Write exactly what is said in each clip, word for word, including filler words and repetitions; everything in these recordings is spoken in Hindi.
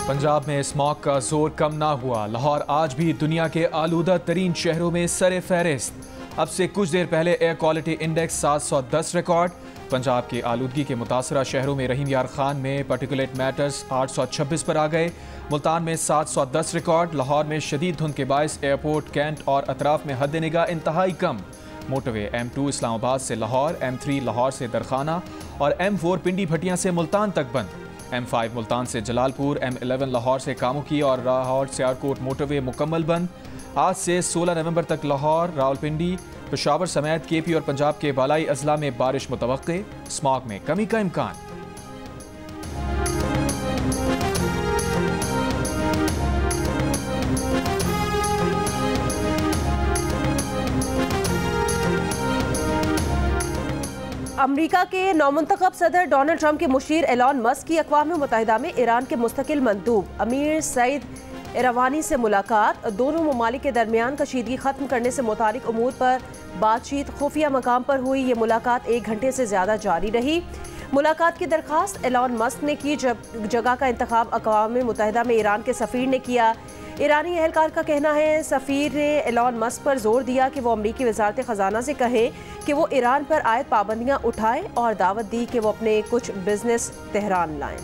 पंजाब में स्मॉग का जोर कम ना हुआ। लाहौर आज भी दुनिया के आलूदा तरीन शहरों में सरे फहरिस्त। अब से कुछ देर पहले एयर क्वालिटी इंडेक्स सात सौ दस रिकॉर्ड। पंजाब की आलूदगी के मुतासरा शहरों में रहीम यार खान में पार्टिकुलेट मैटर्स आठ सौ छब्बीस पर आ गए। मुल्तान में सात सौ दस रिकॉर्ड। लाहौर में शदीद धुंध के बायस एयरपोर्ट, कैंट और अतराफ में हद निगाह इंतहाई कम। मोटरवे एम टू इस्लामाबाद से लाहौर, एम थ्री लाहौर से दरखाना और एम फोर पिंडी भटियां से मुल्तान तक बंद। एम फाइव मुल्तान से जलालपुर, एम इलेवन लाहौर से कामुकी और लाहौर सियालकोट मोटरवे मुकम्मल बंद। आज से सोलह नवंबर तक लाहौर, रावलपिंडी, पेशावर समेत के पी और पंजाब के बालाई अजला में बारिश मुतवक्के। स्मॉग में कमी का इम्कान। अमरीका के नौमुंतखब सदर डोनाल्ड ट्रंप के मुशीर एलॉन मस्क की अक़वाम मुत्तहिदा में ईरान के मुस्तकिल मंदूब अमीर सईद इरावानी से मुलाकात। दोनों ममालिक के दरमियान कशीदगी खत्म करने से मुतालिक उमूर पर बातचीत खुफिया मकाम पर हुई। ये मुलाकात एक घंटे से ज़्यादा जारी रही। मुलाकात की दरख्वास्त एलॉन मस्क ने की, जब जगह का इंतखाब अक़वाम मुत्तहिदा में ईरान के सफ़ीर ने किया। ईरानी एहलकार का कहना है सफ़ीर ने एलॉन मस्क पर जोर दिया कि वो अमरीकी वज़ारत ख़जाना से कहे कि वो ईरान पर आयद पाबंदियाँ उठाए और दावत दी कि वो अपने कुछ बिजनेस तेहरान लाएं।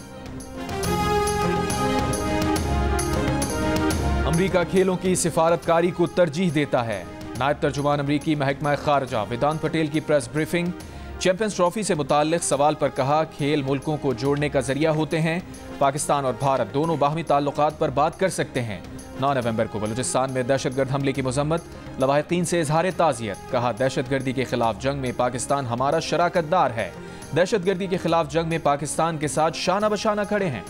अमरीका खेलों की सिफारतकारी को तरजीह देता है। नायब तर्जुमान अमरीकी महकमा खारजा वेदांत पटेल की प्रेस ब्रीफिंग। चैंपियंस ट्रॉफी से मुताल्लिक सवाल पर कहा, खेल मुल्कों को जोड़ने का जरिया होते हैं। पाकिस्तान और भारत दोनों बाहमी ताल्लुकात पर बात कर सकते हैं। नौ नवंबर को बलूचिस्तान में दहशतगर्द हमले की मजम्मत। लवाहिकीन से इजहार ताज़ियत। कहा, दहशतगर्दी के खिलाफ जंग में पाकिस्तान हमारा शराकतदार है। दहशतगर्दी के खिलाफ जंग में पाकिस्तान के साथ शाना बशाना खड़े हैं।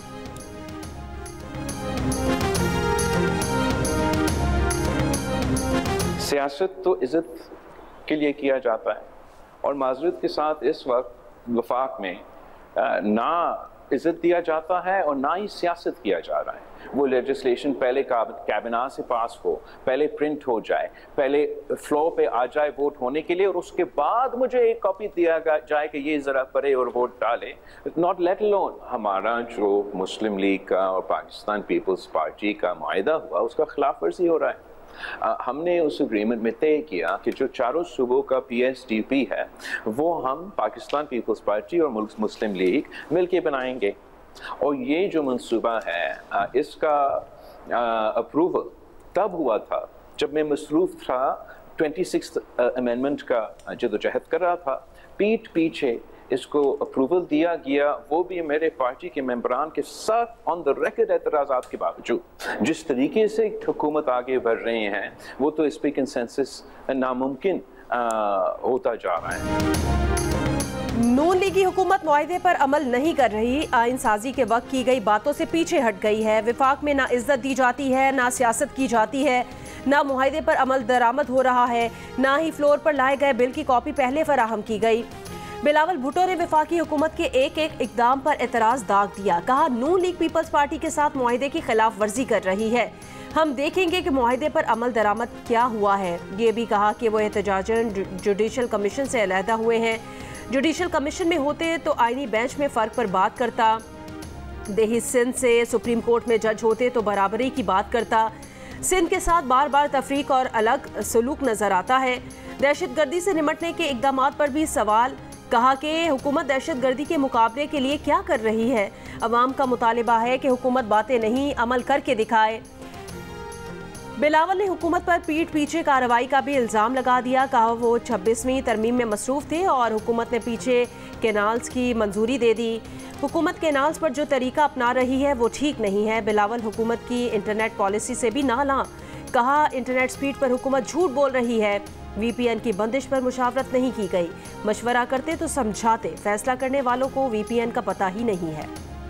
सियासत तो इज्जत के लिए किया जाता है और माजरत के साथ इस वक्त वफाक में ना इज्जत दिया जाता है और ना ही सियासत किया जा रहा है। वो लेजिस्लेशन पहले कैबिनेट से पास हो, पहले प्रिंट हो जाए, पहले फ्लोर पे आ जाए वोट होने के लिए और उसके बाद मुझे एक कॉपी दिया जाए कि ये ज़रा पढ़े और वोट डाले। नॉट लेट अलोन हमारा जो मुस्लिम लीग का और पाकिस्तान पीपल्स पार्टी का मुआहिदा हुआ उसका खिलाफ वर्जी हो रहा है। आ, हमने उस एग्रीमेंट में तय किया कि जो चारों सूबों का पी एस डी पी है वो हम पाकिस्तान पीपल्स पार्टी और मुस्लिम लीग मिलके बनाएंगे। और ये जो मंसूबा है आ, इसका अप्रूवल तब हुआ था जब मैं मसरूफ़ था ट्वेंटी सिक्स अमेंडमेंट का जदोजहद कर रहा था। पीठ पीछे इसको अप्रूवल दिया गया, वो भी मेरे पार्टी के मेंबरान के साथ ऑन द रिकॉर्ड एतराज़ात के बावजूद। जिस तरीके से हुकूमत आगे बढ़ रही हैं वो तो इस पे कंसेंसस नामुमकिन होता जा रहा है। नून लीगी हुकूमत मुआहिदे पर अमल नहीं कर रही। आइन साजी के वक्त की गई बातों से पीछे हट गई है। विफाक में ना इज्जत दी जाती है, ना सियासत की जाती है, ना मुआहिदे पर अमल दरामद हो रहा है, ना ही फ्लोर पर लाए गए बिल की कॉपी पहले फराहम की गई। बिलावल भुट्टो ने वफाकी हुकूमत के एक एक इकदाम पर एतराज़ दाग दिया। कहा, नून लीग पीपल्स पार्टी के साथ मुआहिदे की खिलाफ वर्जी कर रही है। हम देखेंगे कि मुआहिदे पर अमल दरामद क्या हुआ है। ये भी कहा कि वो एहतजाजन जुडिशल कमीशन से अलहदा हुए हैं। जुडिशल कमीशन में होते तो आईनी बेंच में फ़र्क पर बात करता। देही सिंध से सुप्रीम कोर्ट में जज होते तो बराबरी की बात करता। सिंध के साथ बार बार तफरीक और अलग सलूक नजर आता है। दहशतगर्दी से निमटने के इकदाम पर भी सवाल। कहा कि हुकूमत दहशतगर्दी के मुकाबले के लिए क्या कर रही है। अवाम का मुतालिबा है कि हुकूमत बातें नहीं अमल करके दिखाए। बिलावल ने हुकूमत पर पीठ पीछे कार्रवाई का भी इल्ज़ाम लगा दिया। कहा, वो छब्बीसवीं तरमीम में मसरूफ़ थे और हुकूमत ने पीछे कैनाल्स की मंजूरी दे दी। हुकूमत कैनाल्स पर जो तरीका अपना रही है वो ठीक नहीं है। बिलावल हुकूमत की इंटरनेट पॉलिसी से भी नाला। कहा, इंटरनेट स्पीड पर हुकूमत झूठ बोल रही है। वी पी एन की बंदिश पर मुशावरत नहीं की गई। मशवरा करते तो समझाते, फैसला करने वालों को वी पी एन का पता ही नहीं है।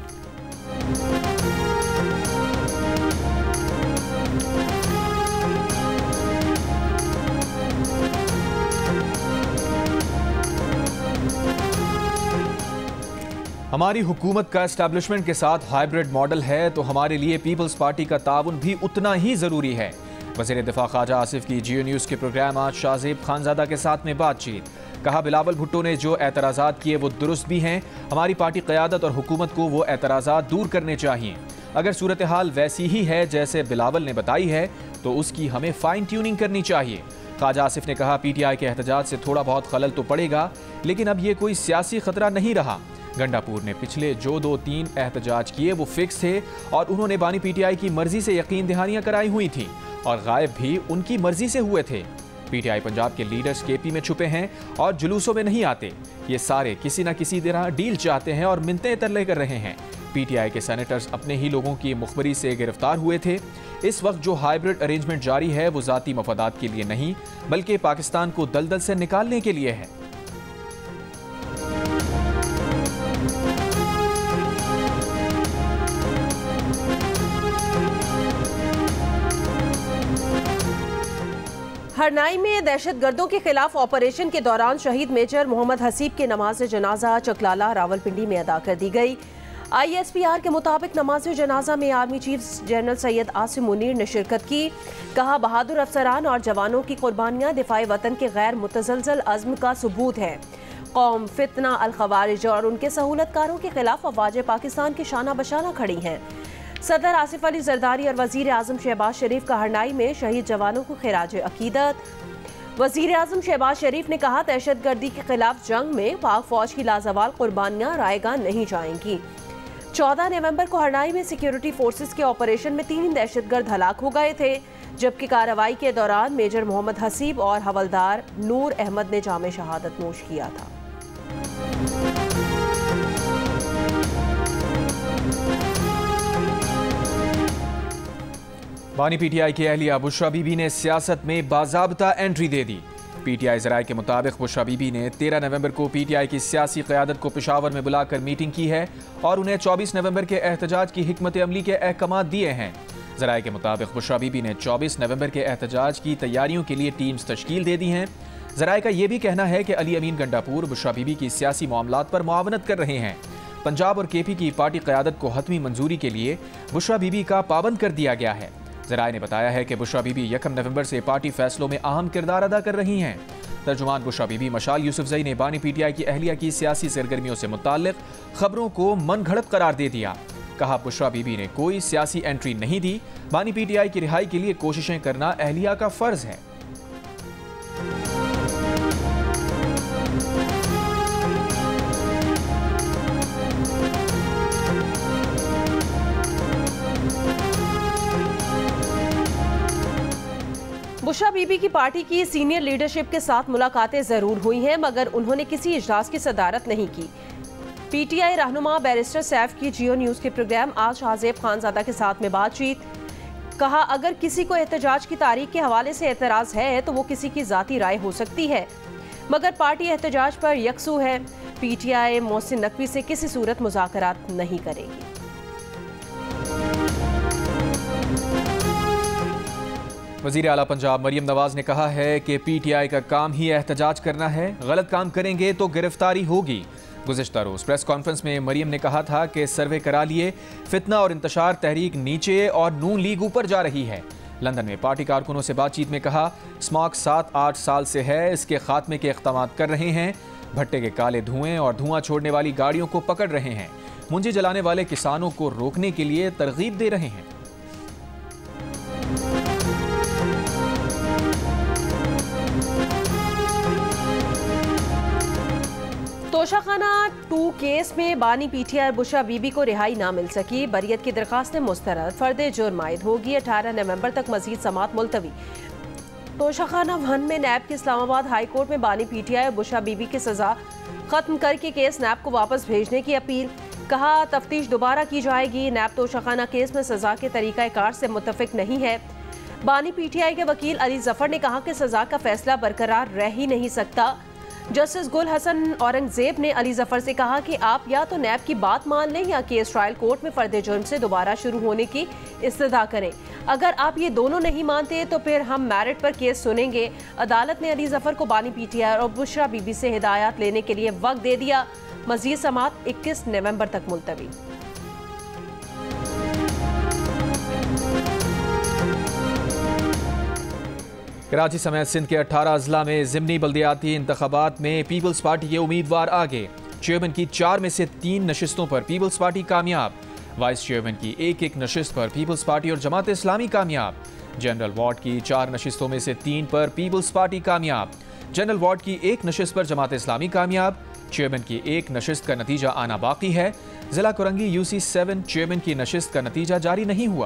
हमारी हुकूमत का एस्टैब्लिशमेंट के साथ हाइब्रिड मॉडल है तो हमारे लिए पीपल्स पार्टी का ताउन भी उतना ही ज़रूरी है। वज़ीर दिफा ख्वाजा आसिफ की जियो न्यूज़ के प्रोग्राम आज शाहज़ेब खानज़ादा के साथ में बातचीत। कहा बिलावल भुट्टो ने जो एतराज़ात किए वो दुरुस्त भी हैं। हमारी पार्टी क़यादत और हुकूमत को वो एतराज़ात दूर करने चाहिए। अगर सूरत हाल वैसी ही है जैसे बिलावल ने बताई है तो उसकी हमें फाइन ट्यूनिंग करनी चाहिए। ख्वाजा आसिफ ने कहा पीटीआई के एहतजाज से थोड़ा बहुत खलल तो पड़ेगा, लेकिन अब ये कोई सियासी खतरा नहीं रहा। गंडापुर ने पिछले जो दो तीन एहतजाज किए वो फिक्स थे और उन्होंने बानी पीटीआई की मर्जी से यकीन दहानियां कराई हुई थी और गायब भी उनकी मर्जी से हुए थे। पीटीआई पंजाब के लीडर्स केपी में छुपे हैं और जुलूसों में नहीं आते। ये सारे किसी न किसी तरह डील चाहते हैं और मिन्नतें तरले कर रहे हैं। पीटीआई के सेनेटर्स अपने ही लोगों की मुखबरी से गिरफ्तार हुए थे। इस वक्त जो हाइब्रिड अरेंजमेंट जारी है वो जाती मफादात के लिए नहीं बल्कि पाकिस्तान को दलदल से निकालने के लिए है। हरनाई में दहशतगर्दों के खिलाफ ऑपरेशन के दौरान शहीद मेजर मोहम्मद हसीब की नमाज जनाजा चकलाला रावलपिंडी में अदा कर दी गई। आईएसपीआर के मुताबिक नमाज जनाजा में army chief general Syed Asim Munir ने शिरकत की। कहा बहादुर अफसरान और जवानों की कुर्बानियां दिफाई वतन के गैर मुतजलजल अज़्म का सबूत है। कौम फितना अल खवारिज और उनके सहूलतकारों के खिलाफ अफवाज पाकिस्तान की शाना बशाना खड़ी हैं। सदर आसिफ अली जरदारी और वजीर आजम शहबाज शरीफ का हरनाई में शहीद जवानों को खिराज अकीदत। वजीर आजम शहबाज शरीफ ने कहा दहशतगर्दी के खिलाफ जंग में पाक फौज की लाजवाल कुर्बानियां रायगा नहीं जाएंगी। चौदह नवंबर को हरनाई में सिक्योरिटी फोर्सेस के ऑपरेशन में तीन दहशतगर्द हलाक हो गए थे, जबकि कार्रवाई के दौरान मेजर मोहम्मद हसीब और हवलदार नूर अहमद ने जामे शहादत नोश किया था। बानी पीटीआई की अहलिया बुशरा बीबी ने सियासत में बाज़ाब्ता एंट्री दे दी। पीटीआई ज़राए के मुताबिक बुशरा बीबी ने तेरह नवंबर को पीटीआई की सियासी क़यादत को पेशावर में बुलाकर मीटिंग की है और उन्हें चौबीस नवंबर के एहतजाज की हिकमत अमली के अहकामात दिए हैं। ज़राए के मुताबिक बुशरा बीबी ने चौबीस नवंबर के एहतजाज की तैयारियों के लिए टीम्स तश्कील दे दी हैं। ज़राए का यह भी कहना है कि अली अमीन गंडापुर बुशरा बीबी की सियासी मामलात पर मुआवनत कर रहे हैं। पंजाब और केपी की पार्टी क़यादत को हतमी मंजूरी के लिए बुशरा बीबी का पाबंद कर दिया गया है। ज़राए ने बताया है कि बुशरा बीबी यकम नवंबर से पार्टी फैसलों में अहम किरदार अदा कर रही हैं। तर्जुमान बुशरा बीबी मशाल यूसुफजई ने बानी पीटीआई की अहलिया की सियासी सरगर्मियों से मुताल्लिक खबरों को मन घड़त करार दे दिया। कहा बुशरा बीबी ने कोई सियासी एंट्री नहीं दी। बानी पीटीआई की रिहाई के लिए कोशिशें करना अहलिया का फर्ज है। बुशरा बीबी की पार्टी की सीनियर लीडरशिप के साथ मुलाकातें जरूर हुई हैं, मगर उन्होंने किसी इजलास की सदारत नहीं की। पीटीआई रहनुमा बैरिस्टर सैफ की जियो न्यूज़ के प्रोग्राम आज हाजेब खानजादा के साथ में बातचीत। कहा अगर किसी को एहतजाज की तारीख के हवाले से एतराज़ है तो वो किसी की ज़ाती राय हो सकती है, मगर पार्टी एहतजाज पर यकसू है। पीटीआई मोहसिन नकवी से किसी सूरत मुज़ाकरात नहीं करेगी। वज़ीर आला पंजाब मरियम नवाज ने कहा है कि पीटीआई का काम ही एहतजाज करना है, गलत काम करेंगे तो गिरफ्तारी होगी। गुज़िश्ता रोज़ प्रेस कॉन्फ्रेंस में मरियम ने कहा था कि सर्वे करा लिए, फितना और इंतशार तहरीक नीचे और नून लीग ऊपर जा रही है। लंदन में पार्टी कारकुनों से बातचीत में कहा स्मॉग सात आठ साल से है, इसके खात्मे के इक़दाम कर रहे हैं। भट्टे के काले धुएं और धुआं छोड़ने वाली गाड़ियों को पकड़ रहे हैं। मुंजी जलाने वाले किसानों को रोकने के लिए तरगीब दे रहे हैं। तोशाखाना टू केस में बानी पीटीआई बुशरा बीबी को रिहाई ना मिल सकी। बरियत की दरखास्त मुस्तरद, फर्द जुर्म आयद होगी। अठारह नवंबर तक मजीद समात मुलतवी। तोशाखाना वन में नैब के इस्लामाबाद हाई कोर्ट में बानी पीटीआई और बुशरा बीबी की सजा खत्म करके केस नैब को वापस भेजने की अपील। कहा तफ्तीश दोबारा की जाएगी। नैब तोशाखाना केस में सजा के तरीका कार से मुतफिक नहीं है। बानी पीटीआई के वकील अली जफर ने कहा कि सजा का फैसला बरकरार रह ही नहीं सकता। जस्टिस गुल हसन औरंगजेब ने अली जफर से कहा कि आप या तो नैब की बात मान लें या केस ट्रायल कोर्ट में फर्द जुर्म से दोबारा शुरू होने की इस्तदा करें। अगर आप ये दोनों नहीं मानते तो फिर हम मैरिट पर केस सुनेंगे। अदालत ने अली जफर को बानी पीटीआई और बुशरा बीबी से हिदायत लेने के लिए वक्त दे दिया। मजीद समात इक्कीस नवंबर तक मुलतवी। कराची समेत सिंध के अठारह अजला में ज़िमनी बल्दियाती इंतखाबात में पीपल्स पार्टी के उम्मीदवार आगे। चेयरमैन की चार में से तीन नशिस्तों पर पीपल्स पार्टी कामयाब। वाइस चेयरमैन की एक एक नशिस्त पर पीपल्स पार्टी और जमात इस्लामी कामयाब। जनरल वार्ड की चार नशिस्तों में से तीन पर पीपल्स पार्टी कामयाब। जनरल वार्ड की एक नशिस्त पर जमात इस्लामी कामयाब। चेयरमैन की एक नशिस्त का नतीजा आना बाकी है। जिला कोरंगी यूसी सेवन चेयरमैन की नशिस्त का नतीजा जारी नहीं हुआ।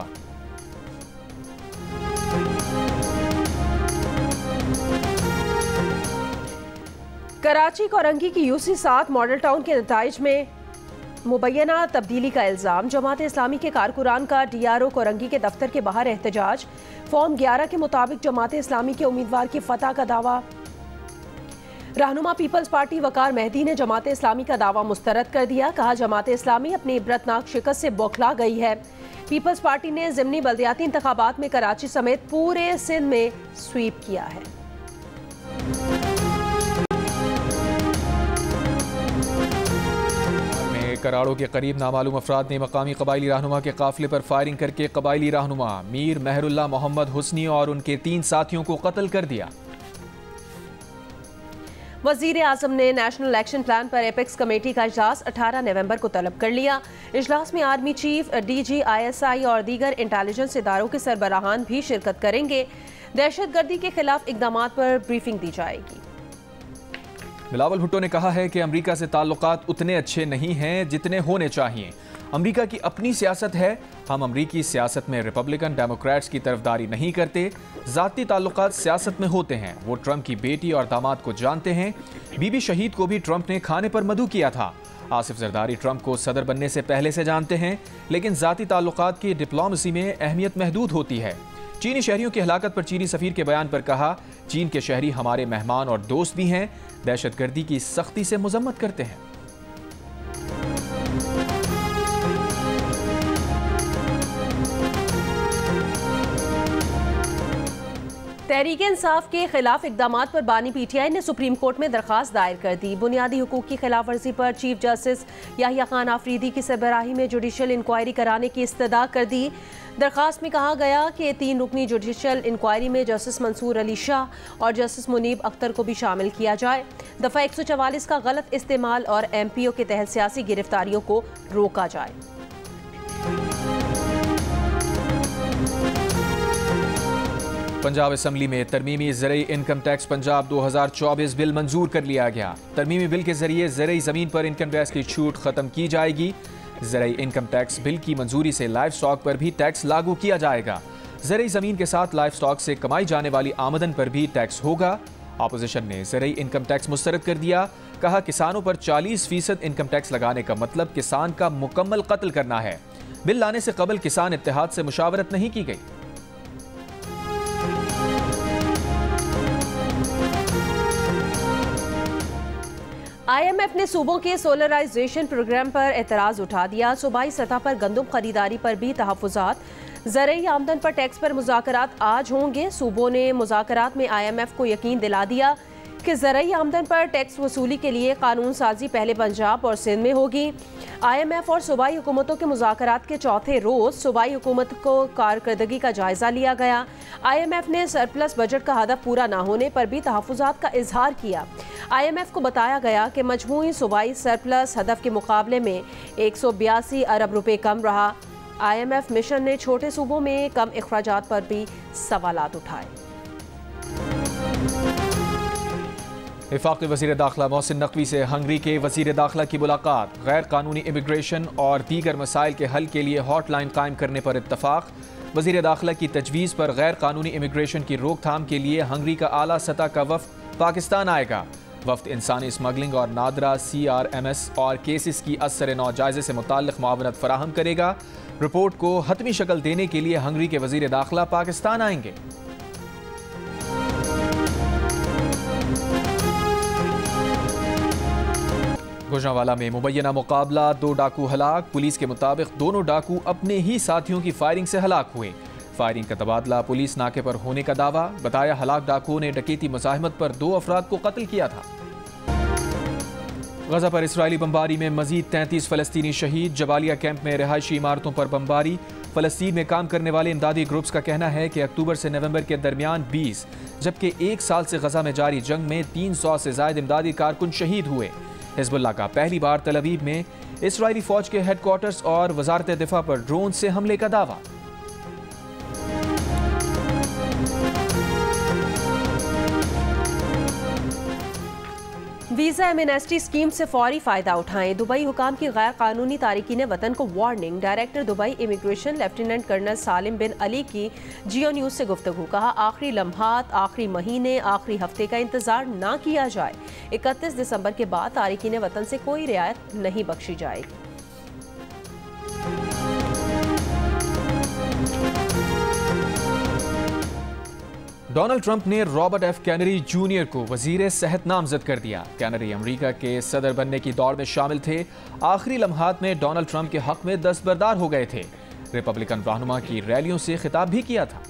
कराची कोरंगी की यूसी सात मॉडल टाउन के नताइज में मुबैना तब्दीली का इल्ज़ाम। जमात इस्लामी के कारकुरान का डीआरओ कोरंगी के दफ्तर के बाहर एहतजाज। फॉर्म ग्यारह के मुताबिक जमात इस्लामी के उम्मीदवार की फतह का दावा। रहनुमा पीपल्स पार्टी वकार मेहदी ने जमात इस्लामी का दावा मुस्तरद कर दिया। कहा, जमात इस्लामी अपनी इबरतनाक शिकस्त से बौखला गई है। पीपल्स पार्टी ने ज़िमनी बल्दियाती इंतखाबात में कराची समेत पूरे सिंध में स्वीप किया है। कराड़ों के करीब नामालूम अफराद ने मकामी कबायली रहनुमा के काफिले पर फायरिंग करके कबायली रहनुमा मीर मेहरुल्ला मोहम्मद हुस्नी और उनके तीन साथियों को कत्ल कर दिया। वजीर आजम ने नेशनल एक्शन प्लान पर एपेक्स कमेटी का इजलास अठारह नवंबर को तलब कर लिया। इजलास में आर्मी चीफ, डीजी, आईएसआई और दीगर इंटेलिजेंस इदारों के सरबराहान भी शिरकत करेंगे। दहशतगर्दी के खिलाफ इकदामात पर ब्रीफिंग दी जाएगी। बिलावल भुट्टो ने कहा है कि अमेरिका से ताल्लुकात उतने अच्छे नहीं हैं जितने होने चाहिए। अमेरिका की अपनी सियासत है। हम अमेरिकी सियासत में रिपब्लिकन डेमोक्रेट्स की तरफदारी नहीं करते। ज़ाती ताल्लुकात सियासत में होते हैं। वो ट्रंप की बेटी और दामाद को जानते हैं। बीबी शहीद को भी ट्रंप ने खाने पर मधु किया था। आसिफ जरदारी ट्रंप को सदर बनने से पहले से जानते हैं, लेकिन ज़ाती ताल्लुकात की डिप्लोमेसी में अहमियत महदूद होती है। चीनी शहरियों की हलाकत पर चीनी सफीर के बयान पर कहा, चीन के शहरी हमारे मेहमान और दोस्त भी हैं। दहशतगर्दी की सख्ती से मजम्मत करते हैं। तहरीक इंसाफ के खिलाफ इकदामात पर बानी पीटीआई ने सुप्रीम कोर्ट में दरखास्त दायर कर दी। बुनियादी हुकूक की खिलाफ वर्जी पर चीफ जस्टिस याहिया खान आफरीदी की सरबराही में जुडिशल इंक्वायरी कराने की इस्तदा कर दी। दरखास्त में कहा गया कि तीन रुकनी जुडिशल इंक्वायरी में जस्टिस मंसूर अली शाह और जस्टिस मुनीब अख्तर को भी शामिल किया जाए। दफ़ा एक सौ चवालीस का गलत इस्तेमाल और एम पी ओ के तहत सियासी गिरफ्तारियों को रोका जाए। पंजाब असम्बली में तरमीमी ज़रई इनकम टैक्स पंजाब दो हज़ार चौबीस बिल मंजूर कर लिया गया। तरमीमी बिल के जरिए ज़रई ज़मीन पर इनकम टैक्स की छूट खत्म की जाएगी। ज़रई इनकम टैक्स बिल की मंजूरी से लाइफ स्टॉक पर भी टैक्स लागू किया जाएगा। ज़रई ज़मीन के साथ लाइफ स्टॉक से कमाई जाने वाली आमदन पर भी टैक्स होगा। अपोजिशन ने ज़रई इनकम टैक्स मुस्तरद कर दिया। कहा, किसानों पर चालीस फीसद इनकम टैक्स लगाने का मतलब किसान का मुकम्मल कत्ल करना है। बिल लाने से कबल किसान इत्तेहाद से मुशावरत नहीं की गई। आईएमएफ ने सूबों के सोलराइजेशन प्रोग्राम पर एतराज़ उठा दिया। सूबाई सतह पर गंदम खरीदारी पर भी तहफ़्फ़ुज़ात। ज़रई आमदन पर टैक्स पर मुज़ाकरात आज होंगे। सूबों ने मुज़ाकरात में आईएमएफ को यकीन दिला दिया कि ज़रई आमदन पर टैक्स वसूली के लिए कानून साजी पहले पंजाब और सिंध में होगी। आईएमएफ और सूबाई हुकूमतों के मुज़ाकरात के चौथे रोज़ सूबाई हुकूमत को कारकर्दगी का जायज़ा लिया गया। आईएमएफ ने सरप्लस बजट का हदफ पूरा ना होने पर भी तहफ़्फ़ुज़ात का इजहार किया। आईएमएफ को बताया गया कि मजमूई सूबाई सरप्लस हदफ के मुकाबले में एक सौ बयासी अरब रुपये कम रहा। आईएमएफ मिशन ने छोटे सूबों में कम अखराजात पर भी सवालात उठाए। वफाकी वज़ीर दाखिला मोहसिन नकवी से हंगरी के वज़ीर दाखिला की मुलाकात। गैर कानूनी इमिग्रेशन और दीगर मसाइल के हल के लिए हॉटलाइन कायम करने पर इत्तफाक। वज़ीर दाखिला की तजवीज़ पर गैर कानूनी इमिग्रेशन की रोकथाम के लिए हंगरी का आला सतह का वफ़द पाकिस्तान आएगा। वफ़द इंसानी स्मगलिंग और NADRA C R M S और केसेस की असर नौ जायजे से मुताल्लिक़ मुआवनत फराहम करेगा। रिपोर्ट को हतमी शक्ल देने के लिए हंगरी के वज़ीर दाखिला पाकिस्तान आएंगे। गुजरांवाला में मुबैना मुकाबला, दो डाकू हलाक। पुलिस के मुताबिक दोनों डाकू अपने ही साथियों की फायरिंग से हलाक हुए। फायरिंग का तबादला पुलिस नाके पर होने का दावा। बताया, हलाक डाकुओं ने डकैती मुजाहिमत पर दो अफराद को कत्ल किया था। गजा पर इसराइली बमबारी में मजीद तैंतीस फलस्तीनी शहीद। जबालिया कैंप में रिहायशी इमारतों पर बमबारी। फलस्तीन में काम करने वाले इमदादी ग्रुप्स का कहना है कि अक्टूबर से नवंबर के दरमियान बीस, जबकि एक साल से गजा में जारी जंग में तीन सौ से ज्यादा इमदादी कारकुन शहीद हुए। हिजबुल्लाह का पहली बार तल अवीव में इसराइली फौज के हेडक्वार्टर्स और वजारत दिफा पर ड्रोन से हमले का दावा। वीजा एमनेस्टी स्कीम से फौरी फायदा उठाएं। दुबई हुकाम की गैर कानूनी तारिकीन वतन को warning. Director Dubai immigration lieutenant colonel Salim bin Ali की जियो न्यूज से गुफ्तगू। कहा, आखिरी लम्हात, आखिरी महीने, आखिरी हफ्ते का इंतजार ना किया जाए। इकतीस दिसंबर के बाद तारिकीन वतन से कोई रियायत नहीं बख्शी जाएगी। डोनाल्ड ट्रंप ने रॉबर्ट एफ कैनेडी जूनियर को वजीर सेहत नामजद कर दिया। कैनेडी अमेरिका के सदर बनने की दौड़ में शामिल थे। आखिरी लम्हात में डोनाल्ड ट्रंप के हक में दस्तबरदार हो गए थे। रिपब्लिकन रहनुमा की रैलियों से खिताब भी किया था।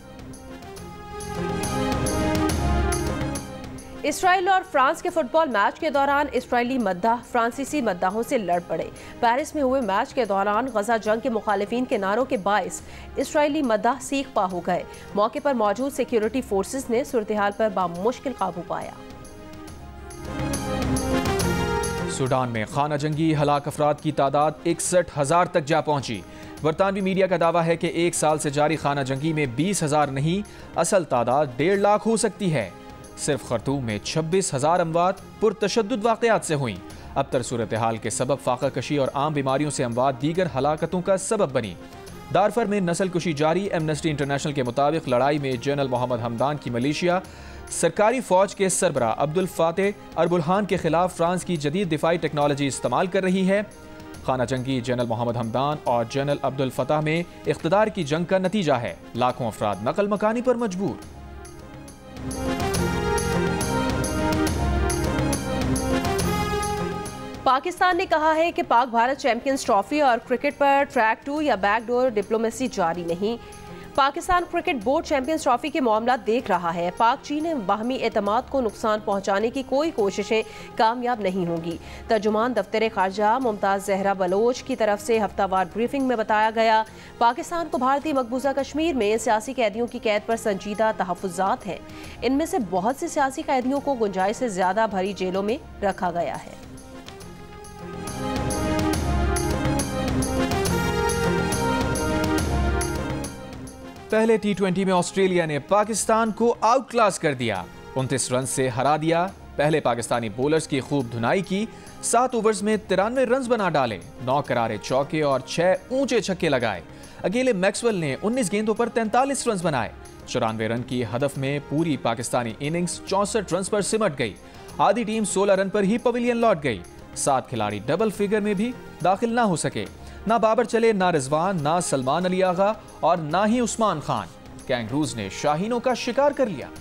इसराइल और फ्रांस के फुटबॉल मैच के दौरान इसराइली मद्दाह फ्रांसीसी मद्दाहों से लड़ पड़े। पेरिस में हुए मैच के दौरान गजा जंग के मुखालिफिन के नारों के बायस इसराइली मद्दाह सीख पा हो गए। मौके पर मौजूद सिक्योरिटी फोर्सेस ने सूरत-ए-हाल पर बामुश्किल काबू पाया। सूडान में खाना जंगी हलाक अफराद की तादाद इकसठ हजार तक जा पहुंची। बरतानवी मीडिया का दावा है कि एक साल से जारी खाना जंगी में बीस हजार नहीं, असल तादाद डेढ़ लाख हो सकती है। सिर्फ खर्तूम में छब्बीस हजार अमवात पुरतशद्दुद वाक़यात से हुई। अबतर सूरत हाल के सबब फाका कशी और आम बीमारियों से अमवात दीगर हलाकतों का सबब बनी। दारफर में नस्ल कुशी जारी। एमनेस्टी इंटरनेशनल के मुताबिक लड़ाई में जनरल मोहम्मद हमदान की मलेशिया सरकारी फौज के सरबरा अब्दुल फातेह अल-बुरहान के खिलाफ फ्रांस की जदीद दिफाई टेक्नोलॉजी इस्तेमाल कर रही है। खाना जंगी जनरल मोहम्मद हमदान और जनरल अब्दुल फताह में इख्तिदार की जंग का नतीजा है। लाखों अफराद नकल मकानी पर मजबूर। पाकिस्तान ने कहा है कि पाक भारत चैंपियंस ट्रॉफी और क्रिकेट पर ट्रैक टू या बैकडोर डिप्लोमेसी जारी नहीं। Pakistan cricket board champions trophy के मामला देख रहा है। पाक चीन बाहमी एतमाद को नुकसान पहुंचाने की कोई कोशिशें कामयाब नहीं होंगी। तर्जुमान दफ्तर खारजा मुमताज़ जहरा बलोच की तरफ से हफ्तावार ब्रीफिंग में बताया गया, पाकिस्तान को भारतीय मकबूजा कश्मीर में सियासी कैदियों की कैद पर संजीदा तहफ़्फ़ुज़ात हैं। इनमें से बहुत से सियासी कैदियों को गुंजाइश से ज़्यादा भरी जेलों में रखा गया है। पहले टी ट्वेंटी में ऑस्ट्रेलिया ने पाकिस्तान को आउट क्लास कर दिया, उनतीस रन से हरा दिया। पहले पाकिस्तानी बॉलर्स की खूब धुनाई की। सात ओवर्स में तिरानवे रन बना डाले, नौ करारे चौके और छह ऊंचे छक्के लगाए। अकेले मैक्सवेल ने उन्नीस गेंदों पर तैंतालीस रन बनाए। चौरानवे रन की हदफ में पूरी पाकिस्तानी इनिंग्स चौसठ रन पर सिमट गई। आधी टीम सोलह रन पर ही पवेलियन लौट गई। सात खिलाड़ी डबल फिगर में भी दाखिल ना हो सके। ना बाबर चले, ना रिजवान, ना सलमान अली आगा और ना ही उस्मान खान। कैंगरूज ने शाहीनों का शिकार कर लिया।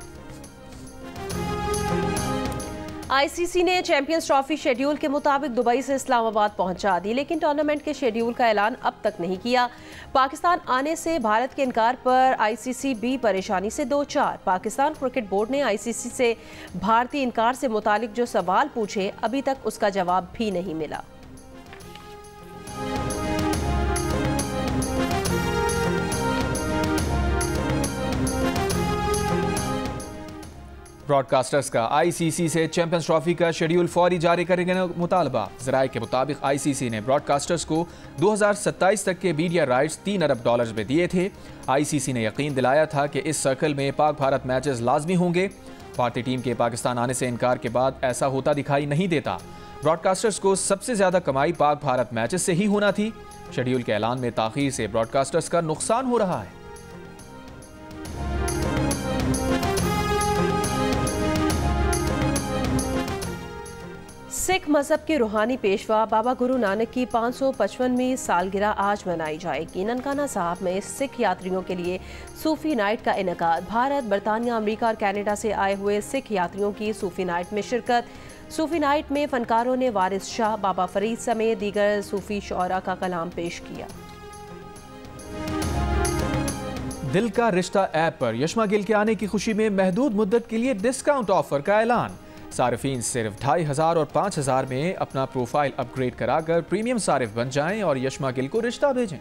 आईसीसी ने चैंपियंस ट्रॉफी शेड्यूल के मुताबिक दुबई से इस्लामाबाद पहुंचा दी, लेकिन टूर्नामेंट के शेड्यूल का ऐलान अब तक नहीं किया। पाकिस्तान आने से भारत के इनकार पर आईसीसी भी परेशानी से दो चार। पाकिस्तान क्रिकेट बोर्ड ने आईसीसी से भारतीय इनकार से मुतालिक जो सवाल पूछे, अभी तक उसका जवाब भी नहीं मिला। ब्रॉडकास्टर्स का आईसीसी से चैंपियंस ट्रॉफी का शेड्यूल फौरी जारी करने का मुतालबा। ज़राए के मुताबिक आईसीसी ने ब्रॉडकास्टर्स को दो हज़ार सत्ताईस तक के मीडिया राइट्स तीन अरब डॉलर्स में दिए थे। आईसीसी ने यकीन दिलाया था कि इस सर्कल में पाक भारत मैचेस लाजमी होंगे। भारतीय टीम के पाकिस्तान आने से इनकार के बाद ऐसा होता दिखाई नहीं देता। ब्रॉडकास्टर्स को सबसे ज्यादा कमाई पाक भारत मैचेस से ही होना थी। शेड्यूल के ऐलान में ताखीर से ब्रॉडकास्टर्स का नुकसान हो रहा है। सिख मजहब के रूहानी पेशवा बाबा गुरु नानक की पाँच सौ पचपनवीं सालगिरह आज मनाई जाएगी। ननकाना साहब में सिख यात्रियों के लिए सूफी नाइट का इनेकाद। भारत, बरतानिया, अमेरिका और कनाडा से आए हुए सिख यात्रियों की सूफी नाइट में शिरकत। सूफी नाइट में फनकारों ने वारिस शाह, बाबा फरीद समेत दीगर सूफी शौरा का कलाम पेश किया। दिल का रिश्ता ऐप पर यशमा गिल के आने की खुशी में महदूद मुद्दत के लिए डिस्काउंट ऑफर का ऐलान। सारिफीन सिर्फ ढाई हजार और पाँच हजार में अपना प्रोफाइल अपग्रेड कराकर प्रीमियम सारिफ बन जाएं और यशमा गिल को रिश्ता भेजें।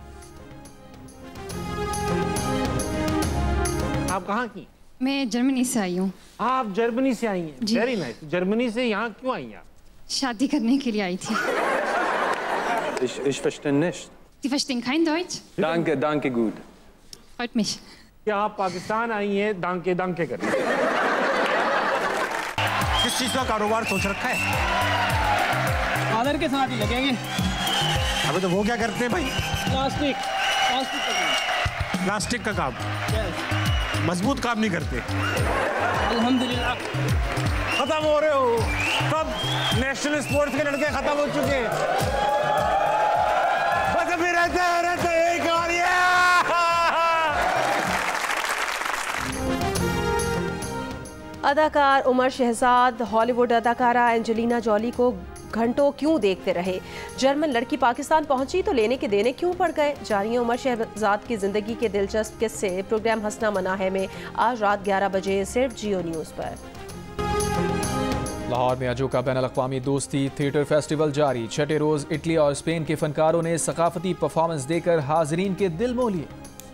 आप कहाँ की? मैं जर्मनी से आई हूँ। आप जर्मनी से आई हैं? Very nice. जर्मनी से यहाँ क्यों आई हैं? शादी करने के लिए आई थी। Ich, ich verstehe nicht. Sie verstehen kein Deutsch? Danke, danke, gut. Freut mich. क्या आप पाकिस्तान आई हैं दांके दांके करने? किस चीज़ का कारोबार सोच रखा है? फादर के साथ ही लगेंगे। अबे तो वो क्या करते हैं भाई? प्लास्टिक प्लास्टिक का काम। प्लास्टिक का काम। मजबूत काम नहीं करते। अल्हम्दुलिल्लाह। खत्म हो रहे हो सब नेशनल स्पोर्ट्स के लड़के खत्म हो चुके हैं। बस अभी रहते हैं रहते हैं एक और ये। अदाकार उमर शहजाद हॉलीवुड अदाकारा एंजेलिना जॉली को घंटों क्यों देखते रहे? जर्मन लड़की पाकिस्तान पहुंची तो लेने के देने क्यों पड़ गए? जानिए उमर शहजाद की जिंदगी के दिलचस्प किस्से प्रोग्राम हंसना मना है में आज रात ग्यारह बजे सिर्फ जियो न्यूज़ पर। लाहौर में अजोका बैन अल-अक़वामी दोस्ती थिएटर फेस्टिवल जारी। छठे रोज इटली और स्पेन के फनकारों ने सकाफती परफॉर्मेंस देकर हाजरीन के दिल मोह लिए।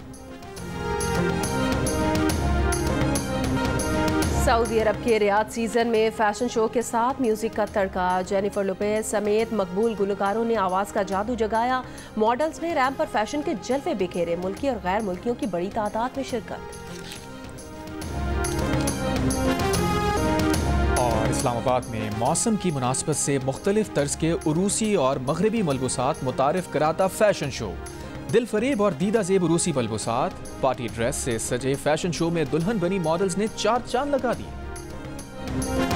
सऊदी अरब के रियाद सीजन में फैशन शो के साथ म्यूजिक का तड़का। जेनिफर लोपेज समेत मकबूल गुलकारों ने आवाज का जादू जगाया। मॉडल्स ने रैंप पर फैशन के जलवे बिखेरे। मुल्की और गैर मुल्कियों की बड़ी तादाद में शिरकत। और इस्लामाबाद में मौसम की मुनासबत से मुख्तलिफ तर्ज के उरूसी और मगरबी मलबूसात मुतारिफ कराता फैशन शो। दिल फरेब और दीदा जेब उरूसी मलबूसात, पार्टी ड्रेस से सजे फैशन शो में दुल्हन बनी मॉडल्स ने चार चांद लगा दिए।